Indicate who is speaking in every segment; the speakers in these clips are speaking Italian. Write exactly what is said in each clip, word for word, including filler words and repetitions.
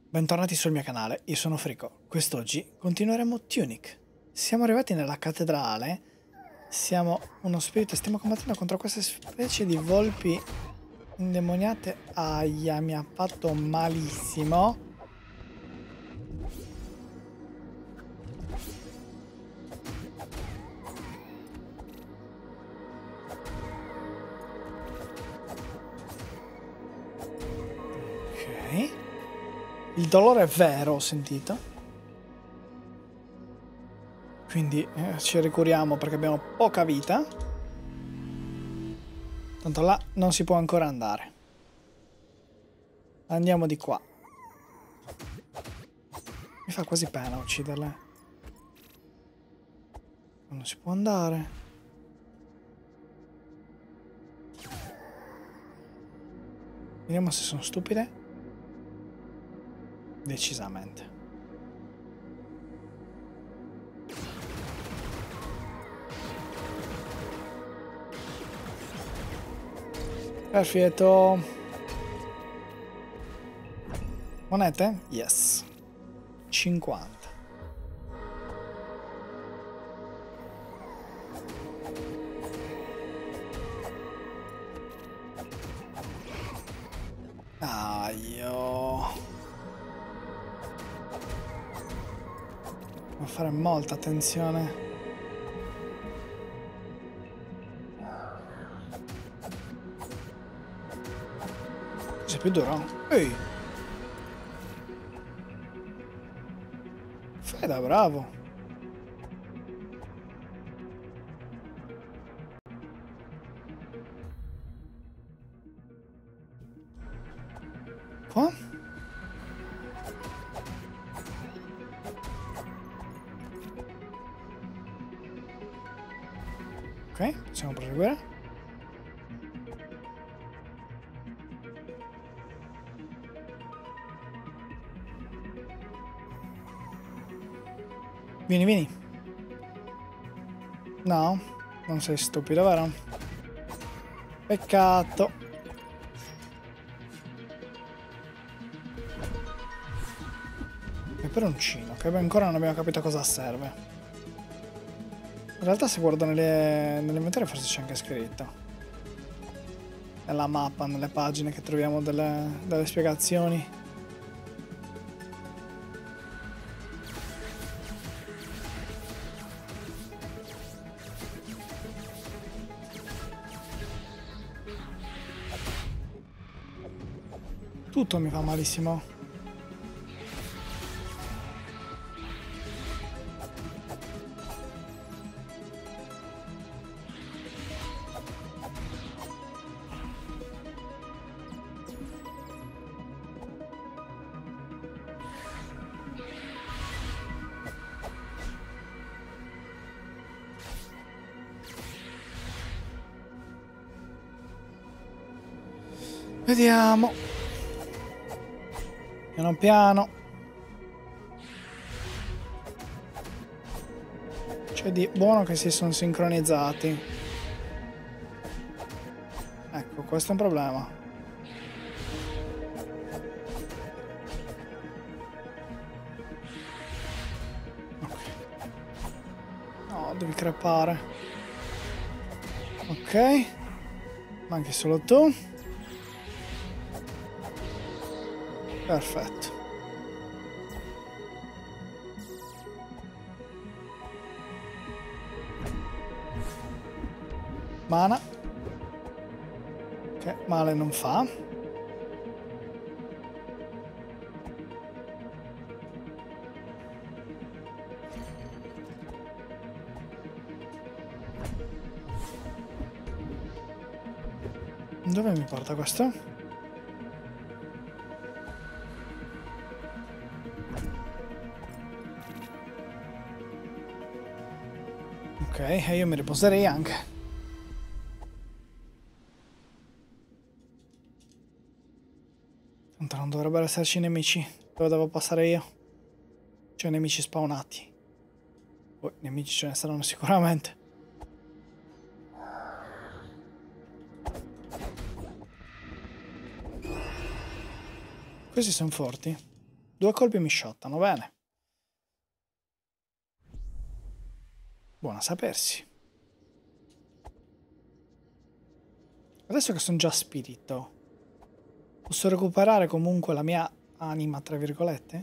Speaker 1: Bentornati sul mio canale, io sono Frico. Quest'oggi continueremo Tunic. Siamo arrivati nella cattedrale, siamo uno spirito e stiamo combattendo contro queste specie di volpi indemoniate. Aia, mi ha fatto malissimo. Ok. Il dolore è vero, ho sentito. Quindi eh, ci ricuriamo perché abbiamo poca vita. Tanto là non si può ancora andare. Andiamo di qua. Mi fa quasi pena ucciderle. Non si può andare. Vediamo se sono stupide. Decisamente. Perfetto. Monete? Yes. cinquanta. Ah, io... Devo fare molta attenzione. Sei più duro? Ehi! Fai da bravo! Qua? Ok, possiamo proseguire. Vieni, vieni. No, non sei stupido, vero? Peccato. Peperoncino, che ancora non abbiamo capito a cosa serve. In realtà se guardo nelle, nell'inventario forse c'è anche scritto. Nella mappa, nelle pagine che troviamo delle, delle spiegazioni. Tutto mi fa malissimo. Vediamo. Piano piano. C'è di buono che si sono sincronizzati. Ecco, questo è un problema. Ok. No, devi crepare. Ok. Manchi solo tu. Perfetto. Mana. Che male non fa. Dove mi porta questo? Ok, e io mi riposerei anche. Tanto non dovrebbero esserci nemici dove devo passare io. Cioè nemici spawnati. Poi nemici ce ne saranno sicuramente. Questi sono forti. Due colpi mi shottano, bene. Buono a sapersi. Adesso che sono già spirito, posso recuperare comunque la mia anima, tra virgolette?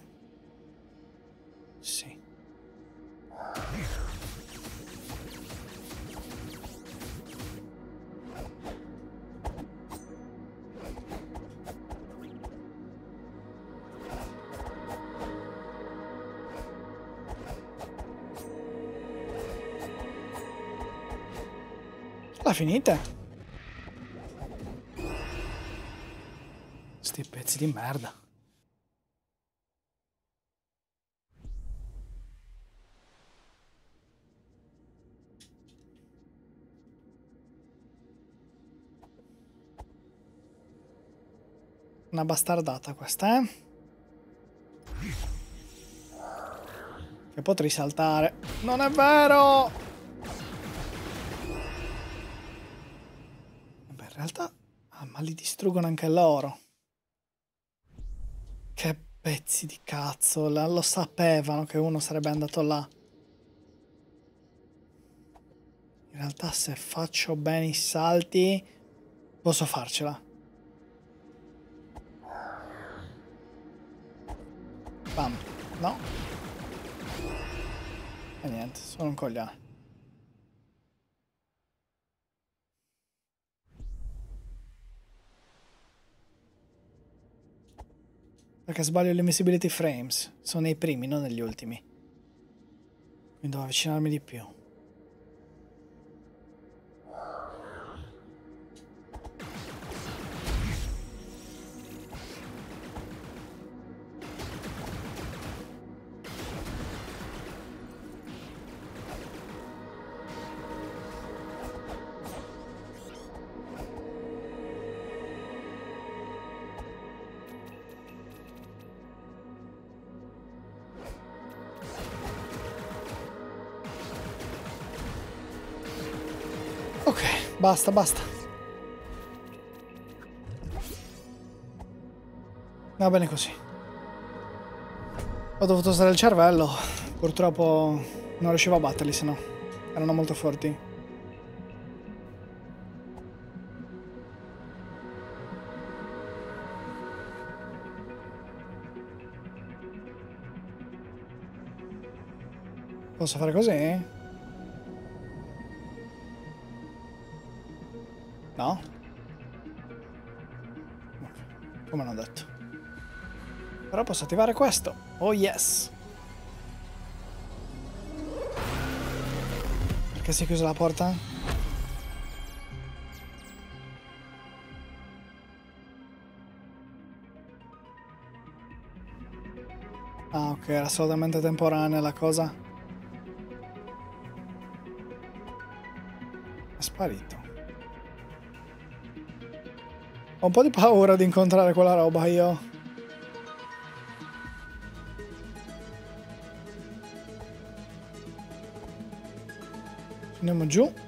Speaker 1: Sì. La finite? Sti pezzi di merda. Una bastardata questa, eh? Che potrei saltare. Non è vero! Beh, in realtà... Ah, ma li distruggono anche loro. Che pezzi di cazzo. Lo sapevano che uno sarebbe andato là. In realtà se faccio bene i salti... Posso farcela. Bam. No. E niente, sono un coglione. Perché sbaglio le invisibility frames. Sono nei primi, non negli ultimi. Quindi devo avvicinarmi di più. Ok, basta, basta. Va bene così. Ho dovuto usare il cervello. Purtroppo non riuscivo a batterli, se no. Erano molto forti. Posso fare così? No? Ok, come non ho detto. Però posso attivare questo. Oh yes! Perché si è chiusa la porta? Ah, ok, era solamente temporanea la cosa. È sparito. Ho un po' di paura di incontrare quella roba io. Andiamo giù.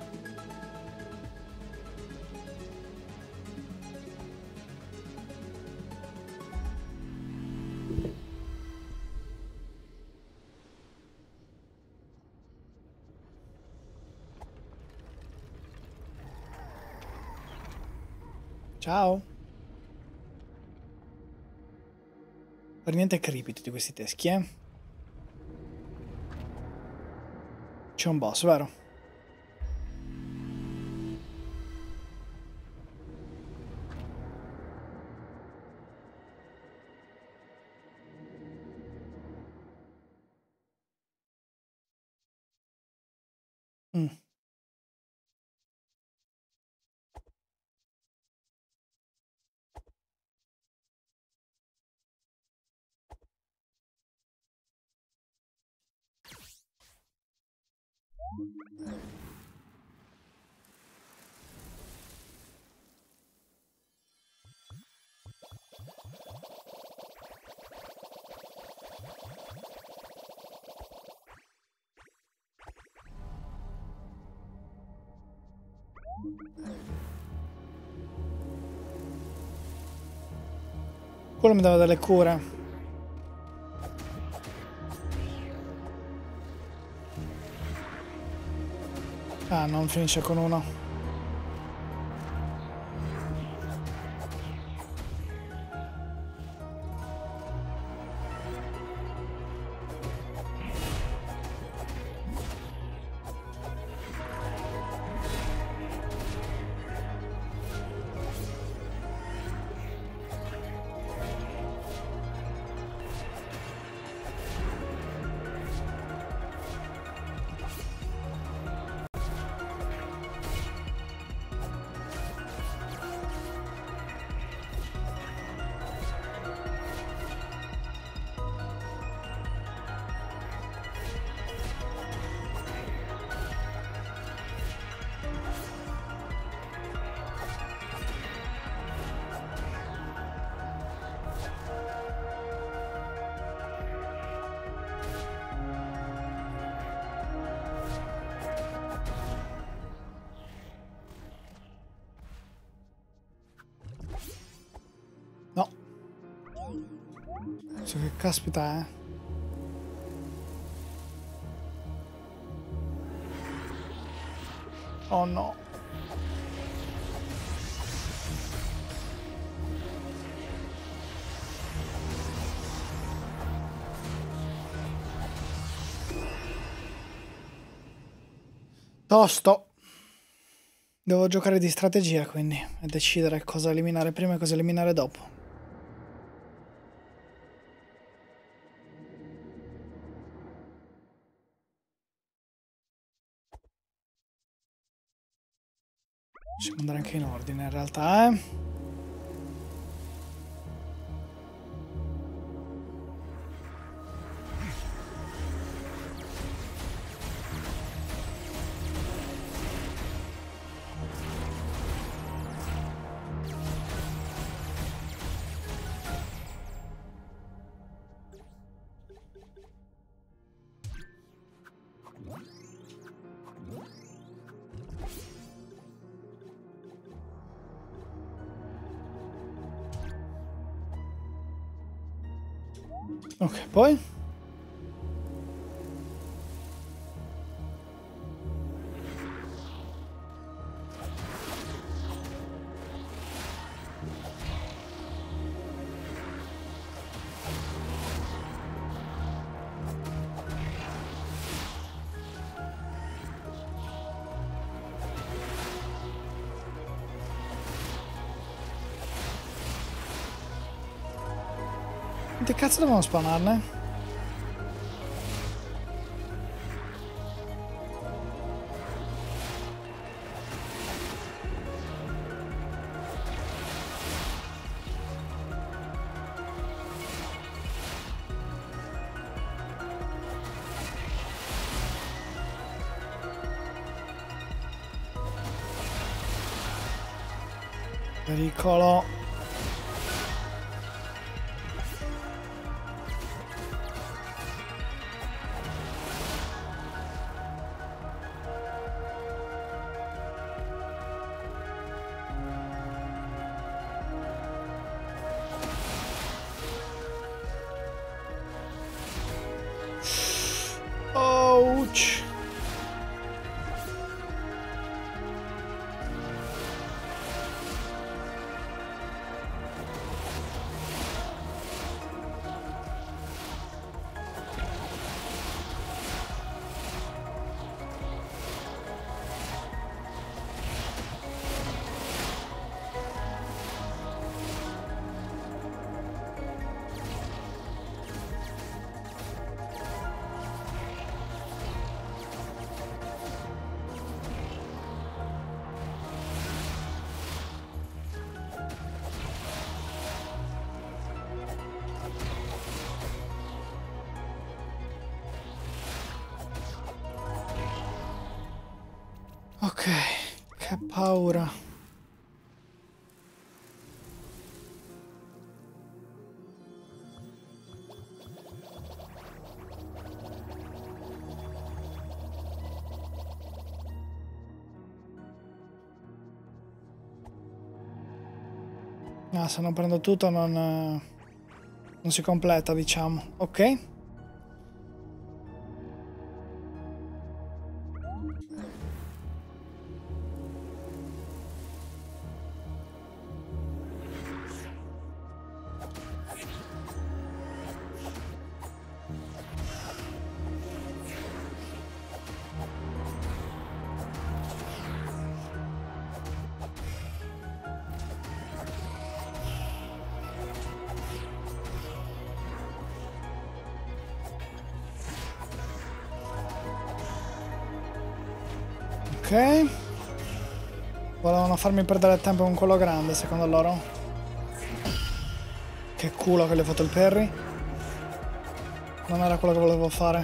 Speaker 1: Ciao. Per niente creepy tutti questi teschi, eh? C'è un boss, vero? Mm. Quello mi dava delle cure. Ah, non finisce con uno. No. So che caspita, eh. Oh no. Tosto. Devo giocare di strategia quindi e decidere cosa eliminare prima e cosa eliminare dopo. Possiamo andare anche in ordine in realtà, eh. Ok, poi? Che cazzo dobbiamo spawnarne? Pericolo. Ouch. Ok, che paura. Ah, se non prendo tutto non, non si completa, diciamo. Ok. Ok. Volevano farmi perdere tempo con quello grande, secondo loro. Che culo che gli ho fatto il parry. Non era quello che volevo fare.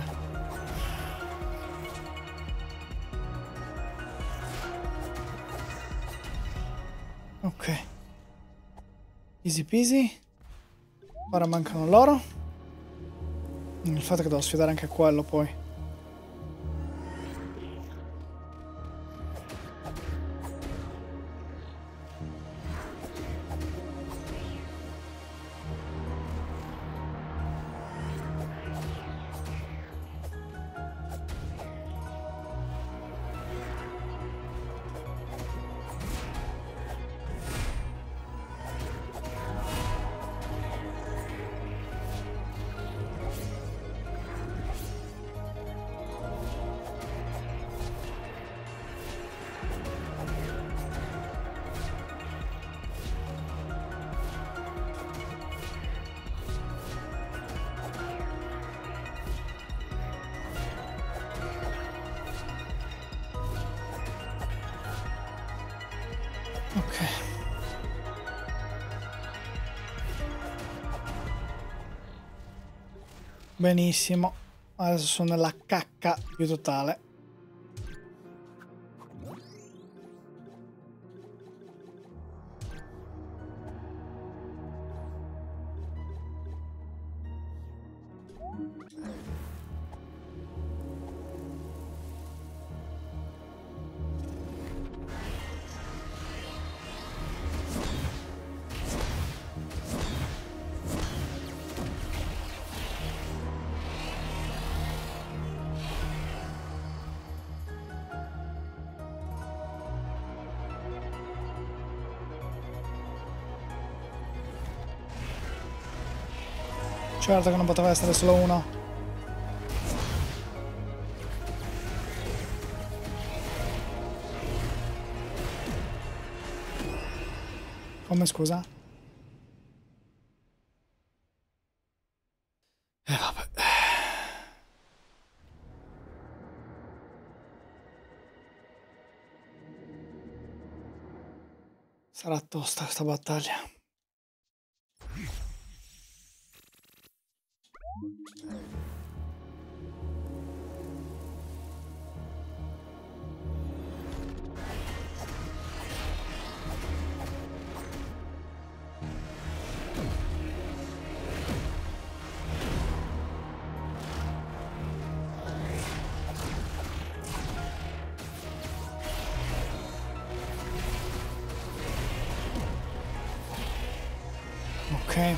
Speaker 1: Ok. Easy peasy. Ora mancano loro. Il fatto è che devo sfidare anche quello poi. Ok. Benissimo. Adesso sono nella cacca più totale. Certo che non poteva essere solo uno. Come scusa? E eh, vabbè. Sarà tosta questa battaglia. Ok.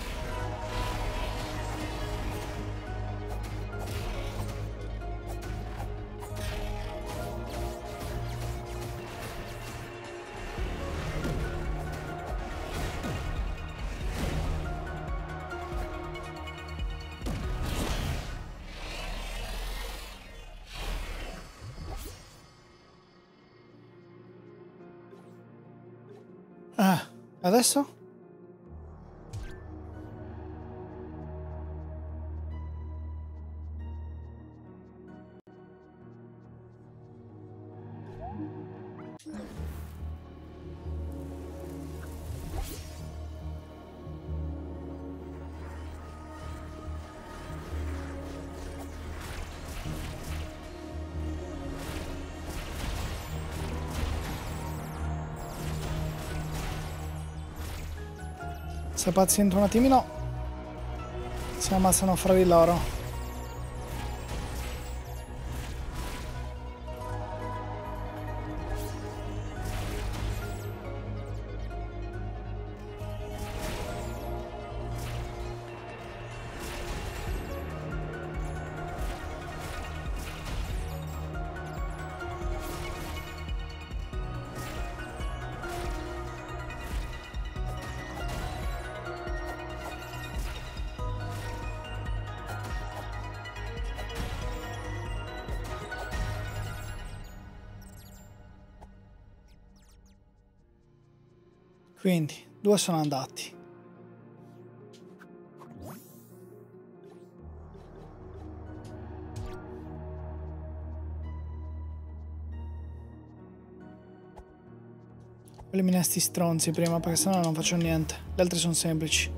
Speaker 1: Ah, adesso? Se paziento un attimino, si ammazzano fra di loro. Quindi, due sono andati. Elimina sti stronzi prima, perché sennò non faccio niente. Gli altri sono semplici.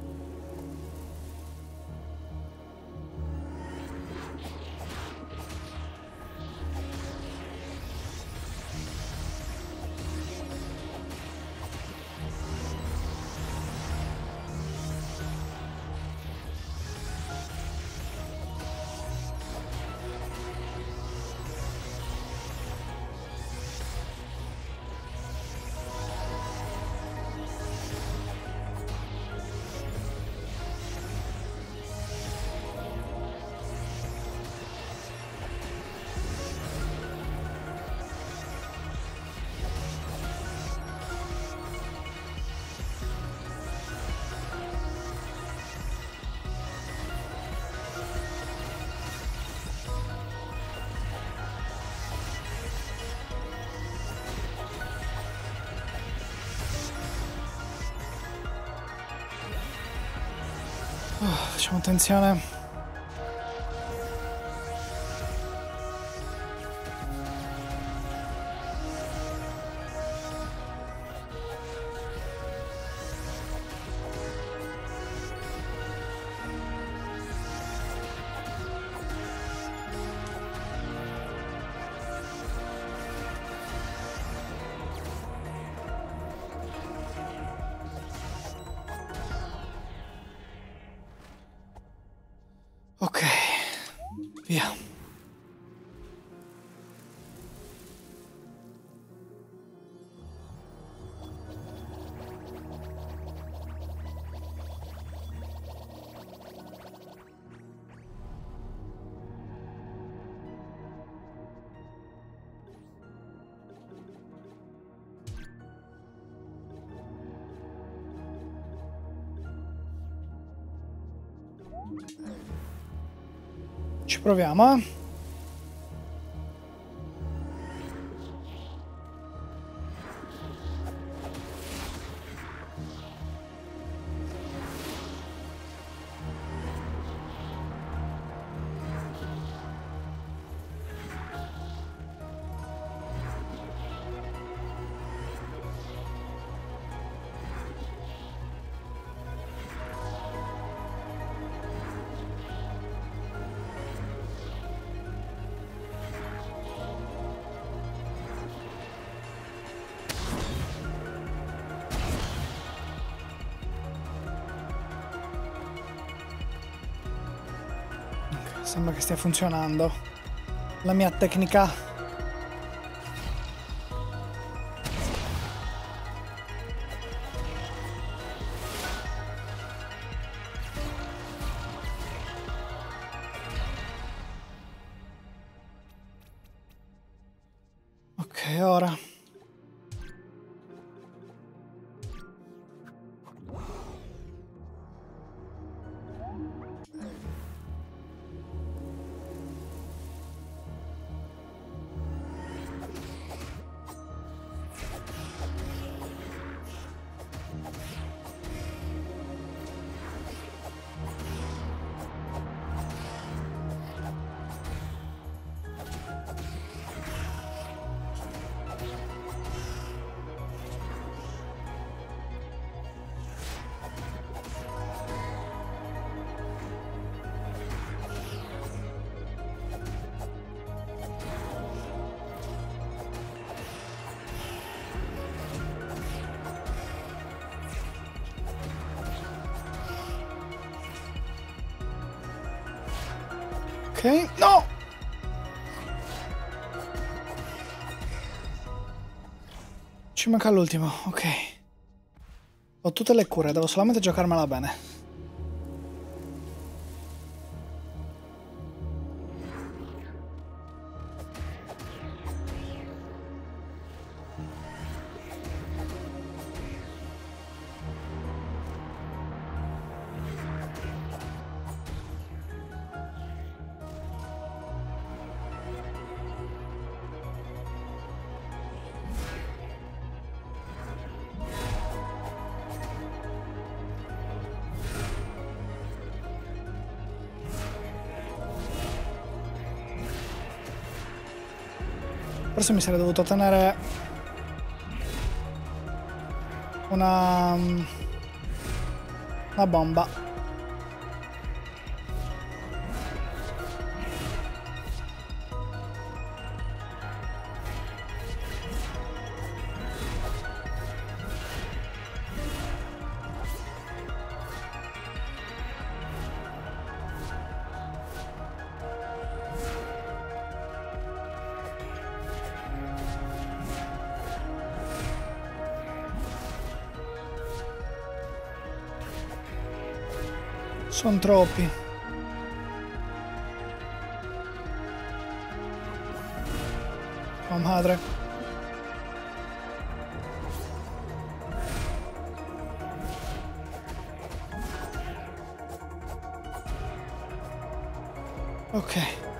Speaker 1: Oh, facciamo attenzione. Ok, via. Ci proviamo, eh? Sembra che stia funzionando la mia tecnica. Ok, ora ok, no! Ci manca l'ultimo, ok. Ho tutte le cure, devo solamente giocarmela bene. Forse mi sarei dovuto tenere una... una bomba. Sono troppi. Oh madre. Ok.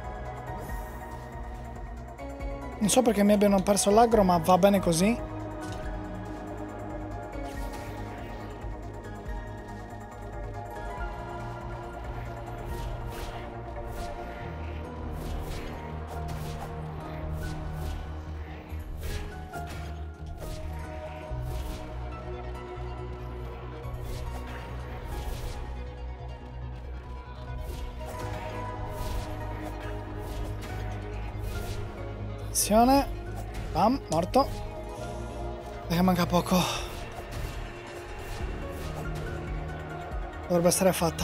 Speaker 1: Non so perché mi abbiano perso l'aggro, ma va bene così. Attenzione. Bam, morto. Perché manca poco. Dovrebbe essere fatta.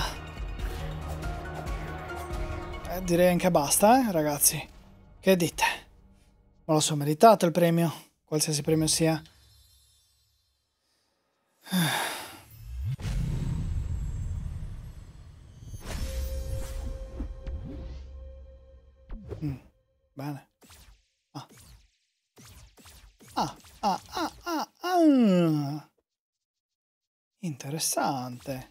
Speaker 1: Eh, direi anche basta, eh, ragazzi. Che dite? Me lo so meritato il premio. Qualsiasi premio sia. Mm, bene. Ah. Ah, ah, ah, ah, ah. Interessante.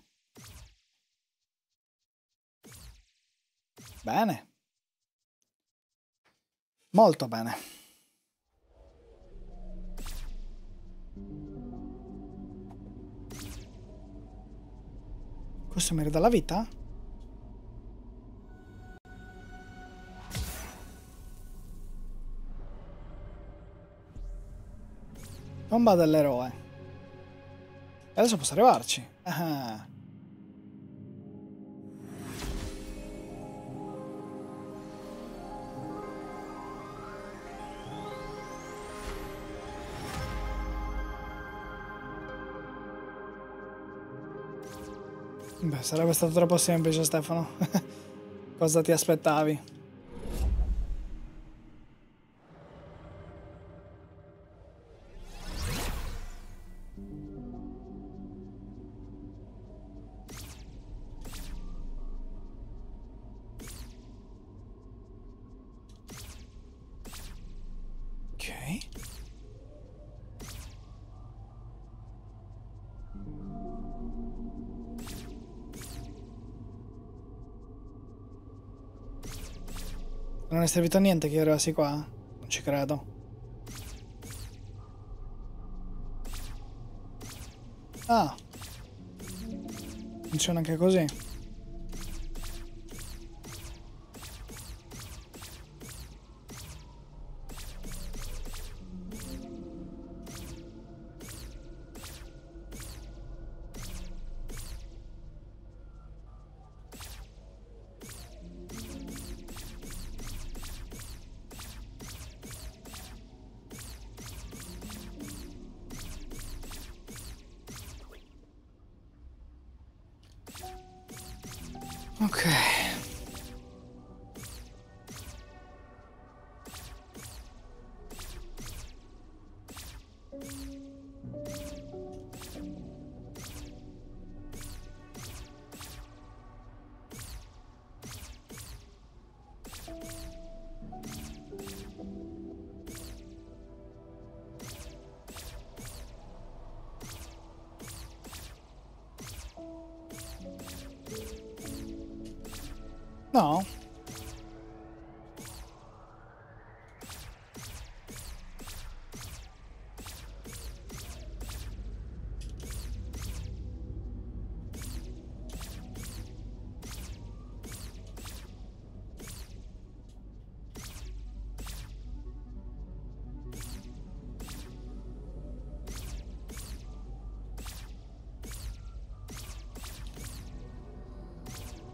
Speaker 1: Bene. Molto bene. Questo mi ridà la vita? Tomba dell'eroe. E adesso posso arrivarci. Ah. Beh, sarebbe stato troppo semplice, Stefano. Cosa ti aspettavi? Ok. Non è servito a niente che io arrivassi qua? Non ci credo. Ah. Funziona anche così. Ok. No?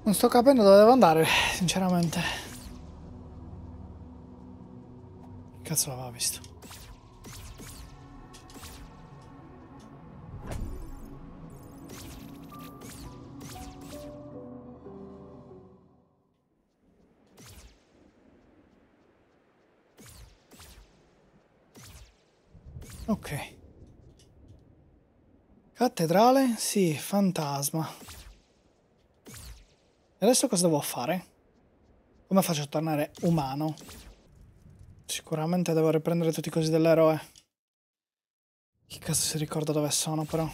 Speaker 1: Non sto capendo dove devo andare, sinceramente. Che cazzo l'aveva visto? Ok. Cattedrale? Sì, fantasma. E adesso cosa devo fare? Come faccio a tornare umano? Sicuramente devo riprendere tutti i cosi dell'eroe. Chi cazzo si ricorda dove sono, però?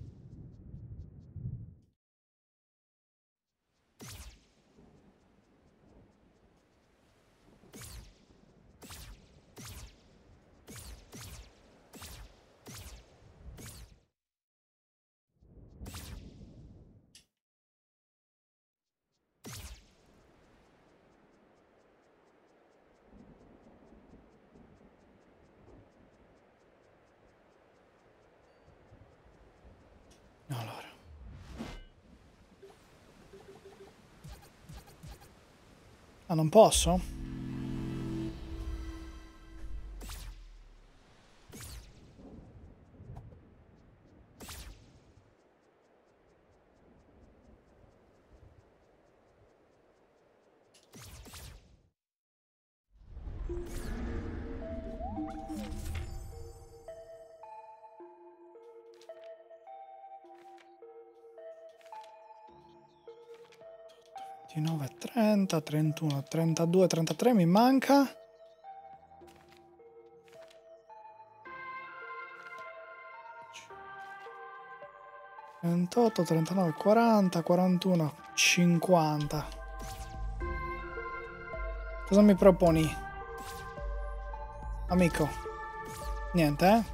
Speaker 1: Allora. Ah, non posso? ventinove, trenta, trentuno, trentadue, trentatré mi manca. trentotto, trentanove, quaranta, quarantuno, cinquanta. Cosa mi proponi? Amico. Niente, eh?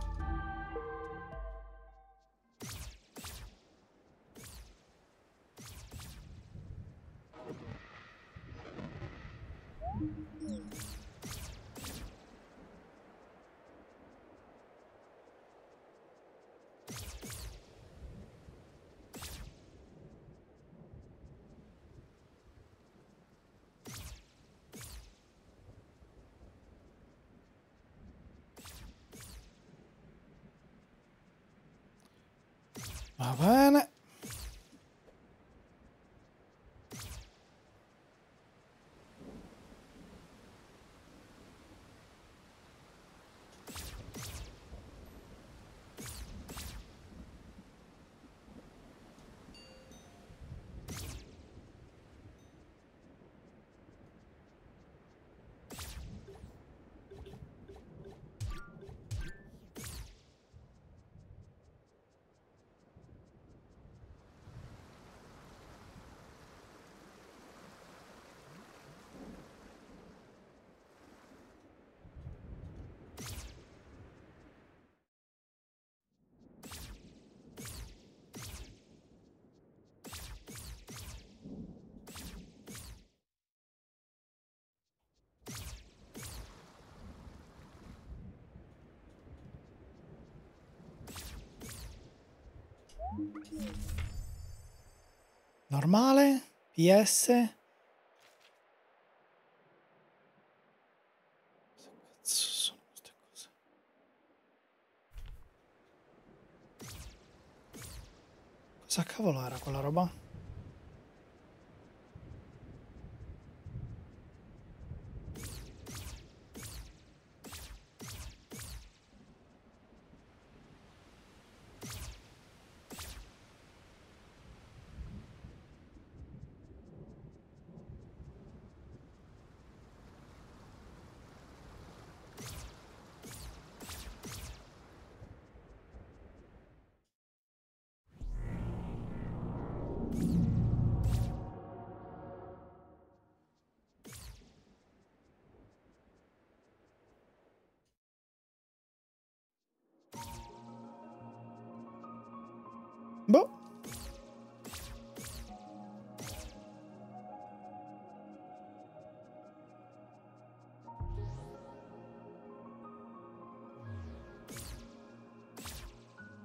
Speaker 1: Va bene. Normale. P S. Cazzo sono queste cose? Cosa cavolo era quella roba? Boh.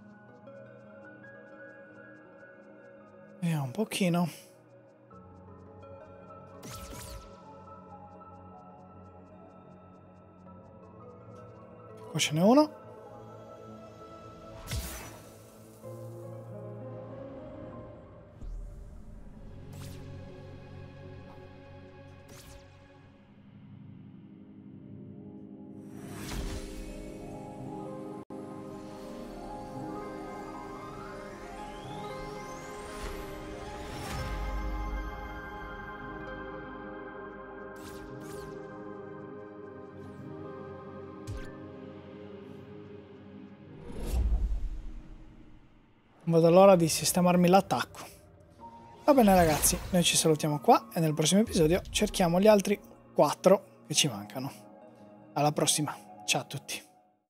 Speaker 1: Vediamo un pochino. Qua ce n'è uno. Vado allora di sistemarmi l'attacco. Va bene ragazzi, noi ci salutiamo qua e nel prossimo episodio cerchiamo gli altri quattro che ci mancano. Alla prossima, ciao a tutti.